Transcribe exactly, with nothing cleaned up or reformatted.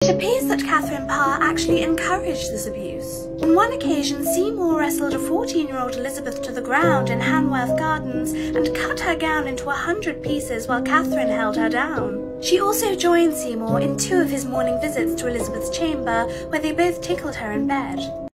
It appears that Catherine Parr actually encouraged this abuse. On one occasion, Seymour wrestled a fourteen-year-old Elizabeth to the ground in Hanworth Gardens and cut her gown into a hundred pieces while Catherine held her down. She also joined Seymour in two of his morning visits to Elizabeth's chamber, where they both tickled her in bed.